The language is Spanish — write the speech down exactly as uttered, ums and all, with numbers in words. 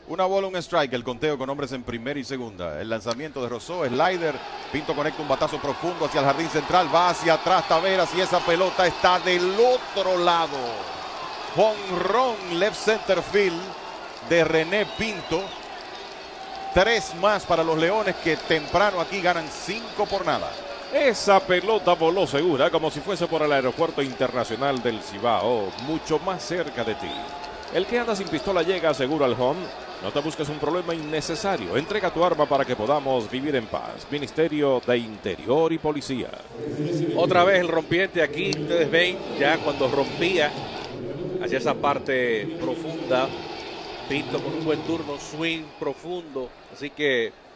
Una bola, un strike, el conteo con hombres en primera y segunda. El lanzamiento de Rousseau, slider. Pinto conecta un batazo profundo hacia el jardín central. Va hacia atrás Taveras y esa pelota está del otro lado. Jonrón, left center field de René Pinto. Tres más para los Leones que temprano aquí ganan cinco por nada. Esa pelota voló segura como si fuese por el aeropuerto internacional del Cibao, mucho más cerca de ti. El que anda sin pistola llega seguro al home. No te busques un problema innecesario. Entrega tu arma para que podamos vivir en paz. Ministerio de Interior y Policía. Otra vez el rompiente aquí. Ustedes ven ya cuando rompía hacia esa parte profunda. Pinto con un buen turno, swing profundo. Así que